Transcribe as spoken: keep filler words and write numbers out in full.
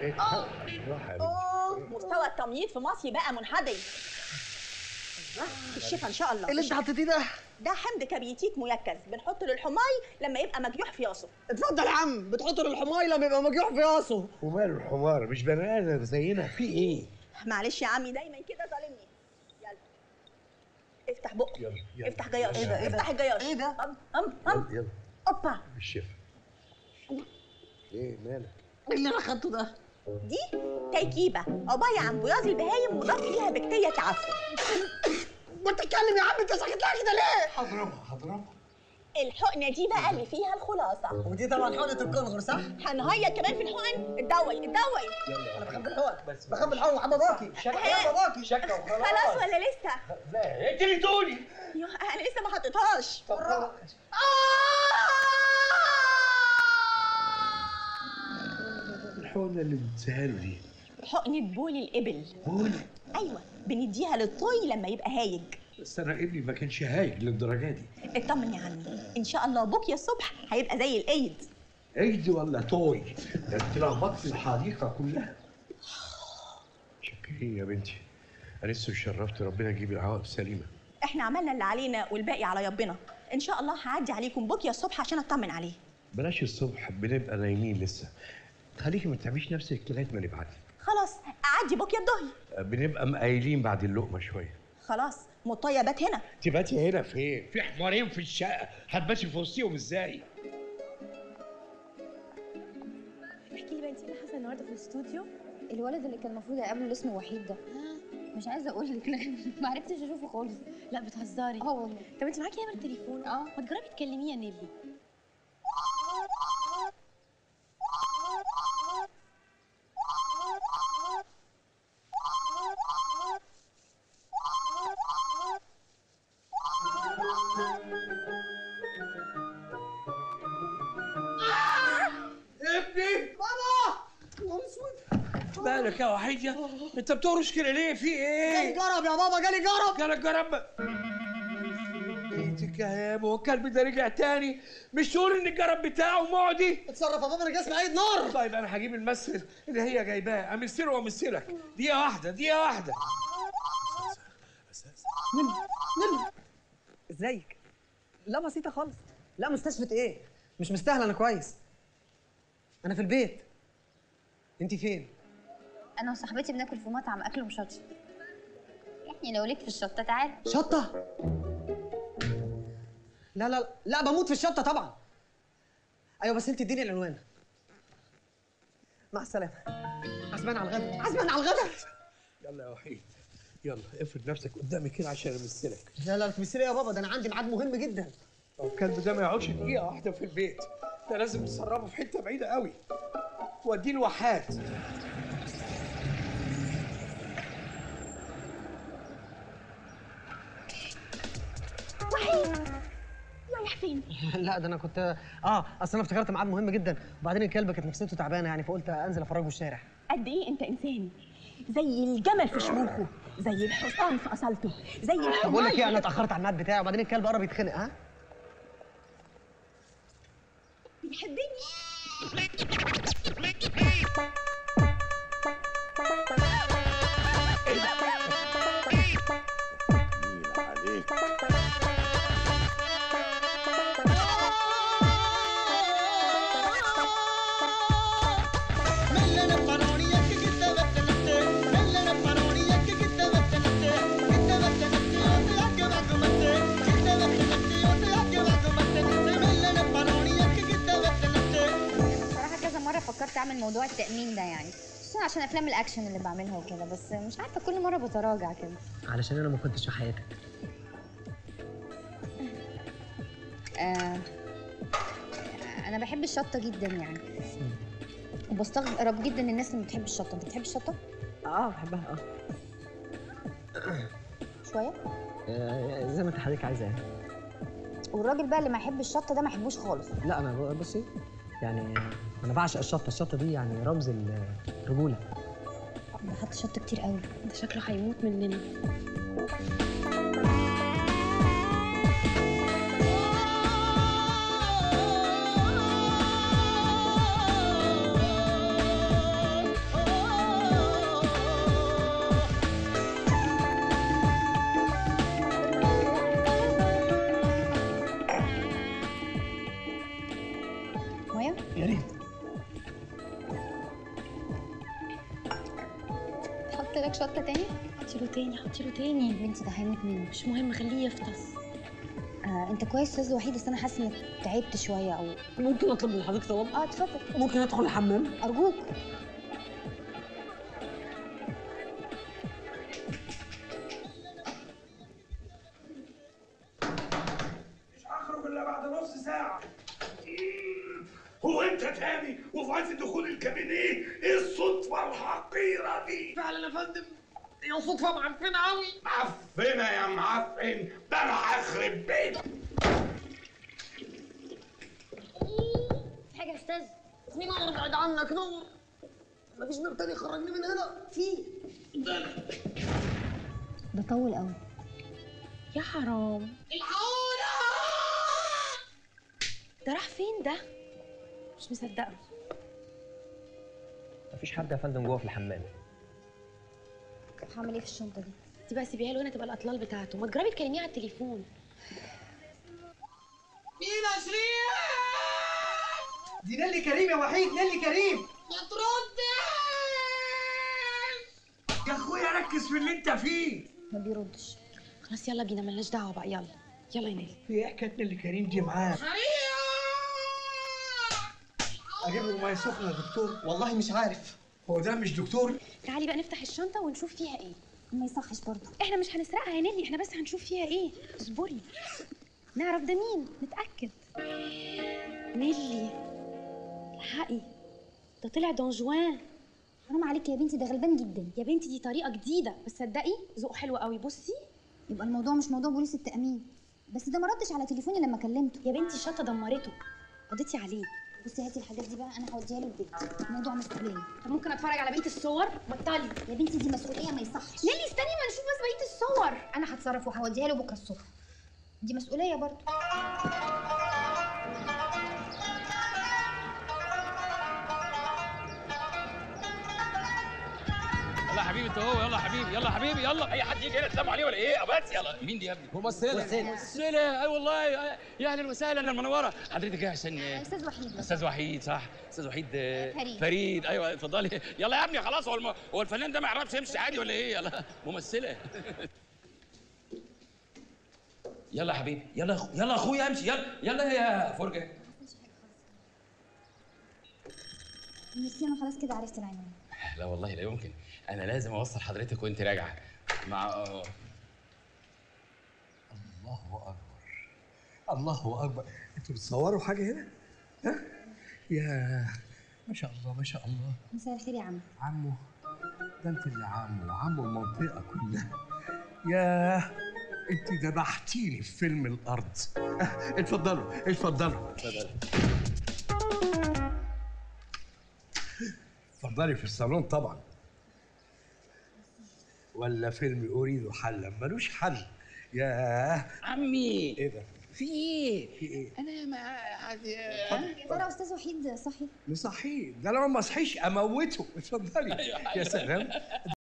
بالراحه يا بنتي. اوه مستوى التمييض في مصر بقى منحدر. الشفا ان شاء الله. ايه اللي انت حطيتيه ده؟ ده حمض كبريتيك مركز بنحطه للحماي لما يبقى مجروح في راسه. اتفضل يا عم، بتحطه للحماي لما يبقى مجروح في راسه. وماله الحمار مش بني ادم زينا، في ايه؟ معلش يا عمي دايما كده ظالمني. يلا افتح بقك. يلا يلا افتح جياش. ايه ده؟ ايه ده؟ افتح الجياش. ايه ده؟ ام ام ام يلا اوبا. بالشفا. ايه مالك؟ ايه اللي انا خدته ده؟ دي تركيبه عباره عن بياض البهايم مضاف ليها بكتيريا تعفن. ما تتكلم يا عم، انت ساكت لها كده ليه؟ هضربها هضربها. الحقنه دي بقى اللي فيها الخلاصه. ودي طبعا حقنه الكنغر صح؟ هنهيئ كمان في الحقن الدوي الدوي. انا بحب الحقن بس بحب الحقن وحب باباكي. يا باباكي شكه وخلاص. خلاص ولا لسه؟ لا انت اللي تقولي. يوه انا لسه ما حطيتهاش. طب خلاص. الحقنه اللي بتسهله دي حقنه بول الابل. بول؟ ايوه بنديها للطوي لما يبقى هايج. بس انا ابني ما كانش هايج للدرجه دي. اطمن يا عمي ان شاء الله بكره الصبح هيبقى زي الايد. ايدي ولا طوي؟ ده انت لخبطت الحديقه كلها. شكرين يا بنتي، انا لسه شرفت ربنا يجيب العواقب سليمه. احنا عملنا اللي علينا والباقي على ربنا. ان شاء الله هعدي عليكم بكره الصبح عشان اطمن عليه. بلاش الصبح، بنبقى نايمين لسه. خليكي ما تعمليش نفسك لغايه ما نبعت. خلاص اعدي بكره الظهر. بنبقى مقايلين بعد اللقمه شويه. خلاص مطيه بات هنا. تباتي هنا فين؟ في حمارين في الشقه، هتباتي في وسطيهم ازاي؟ احكي لي بقى انت ايه اللي حصل النهارده في الاستوديو؟ الولد اللي كان المفروض اقابله اللي اسمه وحيد ده، مش عايزه اقول لك ما عرفتش اشوفه خالص. لا بتهزري. اه والله. طب انت معاكي نمره تليفون؟ اه. ما تجربي تكلميه يا نيلي. ابني بابا نهار اسود. مالك يا وحيد؟ يا انت بتهرش كده ليه؟ في جالي ايه؟ جرب يا بابا، جالي جرب. جالك جرب؟ ايدك يا هو الكلب ده رجع تاني؟ مش تقول ان الجرب بتاعه معدي؟ اتصرف يا بابا، انا جسمي عيد نار. طيب انا هجيب الممثل اللي هي جايباه امثله وامثلك. دقيقه واحده دقيقه واحده. نمي نمي. ازيك؟ لا بسيطه خالص. لا مستشفى ايه؟ مش مستاهله، انا كويس. انا في البيت. انت فين؟ انا وصاحبتي بناكل في مطعم اكل مشطشط. يعني لو ليك في الشطه تعال. شطه؟ لا لا لا بموت في الشطه طبعا. ايوه بس انت اديني العنوان. مع السلامه. عزمان على الغدا، عزمان على الغدا. يلا يا وحيد، يلا افرد نفسك قدامي كده عشان امثلك. لا لا تمثلي يا بابا، ده انا عندي ميعاد مهم جدا. لو الكلب ده ما يقعدش دقيقه واحده في البيت، ده لازم نسربه في حته بعيده قوي واديه الواحات. وحيد رايح فين؟ لا ده انا كنت اه اصل انا افتكرت ميعاد مهم جدا، وبعدين الكلب كانت نفسيته تعبانه يعني، فقلت انزل افرجه الشارع. قد ايه انت انسان، زي الجمل في شموخه، زي الحصان في اصالته، زي الحمار. بقول لك ايه، انا اتاخرت على الميعاد بتاعي، وبعدين الكلب قرب يتخنق. ها بيحبني. فكرت اعمل موضوع التأمين ده يعني، خصوصا عشان افلام الاكشن اللي بعملها وكده، بس مش عارفه كل مره بتراجع كده. علشان انا ما كنتش في حياتك. آه انا بحب الشطه جدا يعني، وبستغرب جدا الناس اللي ما بتحبش الشطه. انت بتحب الشطه؟ اه بحبها. اه شويه؟ آه زي ما انت حضرتك عايزه يعني. والراجل بقى اللي ما يحبش الشطه ده ما يحبوش خالص. لا انا بصي يعني انا بعشق الشطه، الشطه دي يعني رمز الرجوله. ده حط شطه كتير قوي، ده شكله هيموت مننا. احط لك شطه تاني؟ حطي له تاني حطي له تاني. يا بنتي ده هيموت منه. مش مهم، خليه يفطس. آه انت كويس استاذ وحيد، بس انا حاسه انك تعبت شويه او ممكن اطلب من حضرتك طلب؟ اه اتفضل. ممكن ادخل الحمام؟ ارجوك. مش هخرج الا بعد نص ساعه. هو انت تاني وفي عز دخول الكابينيه؟ ايه الصدفه الحقيره دي؟ فعلا يا فندم، هي صدفه معفنه قوي. معفنه يا معفن، ده انا هخرب بيتك. في حاجه يا استاذ؟ في نور بعد عنك، نور. مفيش نور تاني يخرجني من هنا. في ده طول قوي. يا حرام، الحقونا! ده راح فين ده؟ مش مصدقه. مفيش حد يا فندم جوه في الحمام. هعمل ايه في الشنطه دي؟ دي بقى سيبيها له هنا تبقى الاطلال بتاعته. ما تجربي تكلميه على التليفون. مين يا شيرين؟ دي نيلي كريم يا وحيد، نيلي كريم. ما تردش يا اخويا، ركز في اللي انت فيه. ما بيردش. خلاص يلا بينا، ملناش دعوه بقى. يلا يلا يا نيلي. في ايه حكايه اللي كريم دي معاه؟ اجيب له ميه سخنه يا دكتور؟ والله مش عارف. هو ده مش دكتور؟ تعالي بقى نفتح الشنطه ونشوف فيها ايه. ما يصحش برضه. احنا مش هنسرقها يا نيلي، احنا بس هنشوف فيها ايه. اصبري نعرف ده مين، نتاكد. نيلي الحقي، ده طلع دون جوان. حرام عليك يا بنتي، ده غلبان جدا. يا بنتي دي طريقه جديده، بس صدقي ذوقه حلو قوي. بصي يبقى الموضوع مش موضوع بوليس التأمين، بس ده ما ردش على تليفوني لما كلمته. يا بنتي الشنطه دمرته، قضيتي عليه. بصي هاتي الحاجات دي بقى، انا هوديها له البيت. الموضوع مسؤوليه. طب ممكن اتفرج على بقيه الصور؟ بطلي يا بنتي دي مسؤوليه، ما يصحش. نيلي استني ما نشوف بس بقيه الصور. انا هتصرف وهوديها له بكره الصبح. دي مسؤوليه برضه. يلا يا حبيبي انت هو، يلا يا حبيبي، يلا يا حبيبي، يلا. اي حد يجي هنا تسلموا عليه ولا ايه؟ بس يلا. مين دي يا ابني؟ ممثلة. ممثلة. اي والله. يا اهلا وسهلا يا المنوره. حضرتك ايه عشان استاذ وحيد. استاذ وحيد صح؟ استاذ وحيد فريد. فريد ايوه اتفضلي. يلا يا ابني خلاص. هو الم... هو الفنان ده ما يعرفش يمشي عادي ولا ايه؟ يلا ممثلة. يلا يا حبيبي، يلا أخو... يلا اخويا امشي. يلا يلا يا فرجه. ميرسي، انا خلاص كده عرفت العنوان. لا والله لا يمكن، انا لازم اوصل حضرتك وانت راجعه مع الله اكبر، الله اكبر. انتوا بتصوروا حاجه هنا؟ ها؟ يا ما شاء الله ما شاء الله. مساء الخير يا عم. عمو، ده انت اللي عمو، عمو المنطقه كلها. يا انت ذبحتيني في فيلم الارض. اه، اتفضلوا اتفضلوا اتفضلي في الصالون طبعا. ولا فيلم اريد حلا ملوش حل. يا عمي. ايه ده؟ في ايه؟ في ايه؟ انا ما يا ترى استاذ وحيد صحي؟ مصحيه، ده لو ما صحيش اموته. اتفضلي. أيوة، يا سلام.